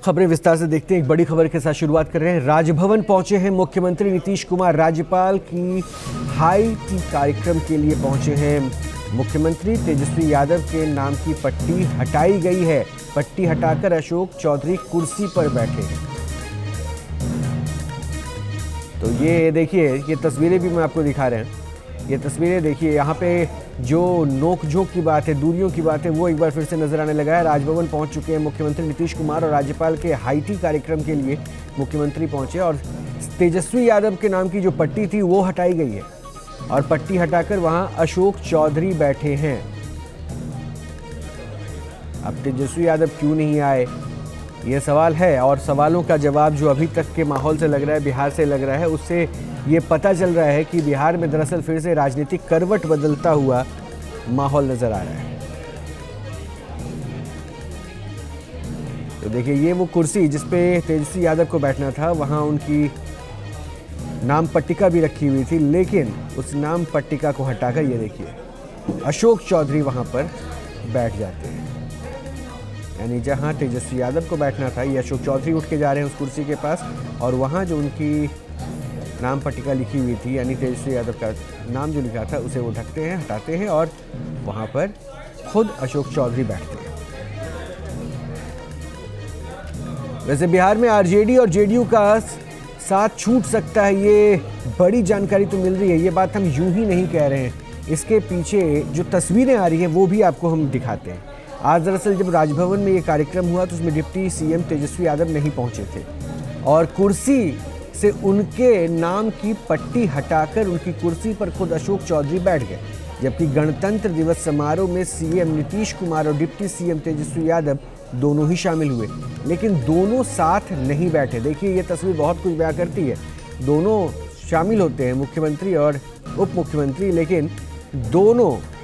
खबरें विस्तार से देखते हैं। एक बड़ी खबर के साथ शुरुआत कर रहे हैं। राजभवन पहुंचे हैं मुख्यमंत्री नीतीश कुमार। राज्यपाल की हाई टी कार्यक्रम के लिए पहुंचे हैं मुख्यमंत्री। तेजस्वी यादव के नाम की पट्टी हटाई गई है। पट्टी हटाकर अशोक चौधरी कुर्सी पर बैठे हैं। तो ये देखिए, ये तस्वीरें भी मैं आपको दिखा रहे हैं। ये तस्वीरें देखिए, यहाँ पे जो नोक झोंक की बात है, दूरियों की बात है, वो एक बार फिर से नजर आने लगा है। राजभवन पहुंच चुके हैं मुख्यमंत्री नीतीश कुमार और राज्यपाल के हाई टी कार्यक्रम के लिए मुख्यमंत्री पहुंचे और तेजस्वी यादव के नाम की जो पट्टी थी वो हटाई गई है और पट्टी हटाकर वहां अशोक चौधरी बैठे हैं। अब तेजस्वी यादव क्यों नहीं आए, ये सवाल है और सवालों का जवाब जो अभी तक के माहौल से लग रहा है, बिहार से लग रहा है, उससे ये पता चल रहा है कि बिहार में दरअसल फिर से राजनीतिक करवट बदलता हुआ माहौल नजर आ रहा है। तो देखिए, ये वो कुर्सी जिस पे तेजस्वी यादव को बैठना था, वहां उनकी नाम पट्टिका भी रखी हुई थी, लेकिन उस नाम पट्टिका को हटाकर ये देखिए अशोक चौधरी वहां पर बैठ जाते हैं। यानी जहां तेजस्वी यादव को बैठना था, ये अशोक चौधरी उठ के जा रहे हैं उस कुर्सी के पास और वहां जो उनकी नाम पट्टिका लिखी हुई थी, यानी तेजस्वी यादव का नाम जो लिखा था, उसे वो ढकते हैं, हटाते हैं और वहां पर खुद अशोक चौधरी बैठते हैं। वैसे बिहार में आरजेडी और जेडीयू का साथ छूट सकता है, ये बड़ी जानकारी तो मिल रही है। ये बात हम यूं ही नहीं कह रहे हैं, इसके पीछे जो तस्वीरें आ रही हैं वो भी आपको हम दिखाते हैं। आज दरअसल जब राजभवन में ये कार्यक्रम हुआ तो उसमें डिप्टी सीएम तेजस्वी यादव नहीं पहुंचे थे और कुर्सी से उनके नाम की पट्टी हटाकर उनकी कुर्सी पर खुद अशोक चौधरी बैठ गए। जबकि गणतंत्र दिवस समारोह में सीएम नीतीश कुमार और डिप्टी सीएम तेजस्वी यादव दोनों ही शामिल हुए, लेकिन दोनों साथ नहीं बैठे। देखिए, ये तस्वीर बहुत कुछ बयां करती है। दोनों शामिल होते हैं, मुख्यमंत्री और उप मुख्यमंत्री, लेकिन दोनों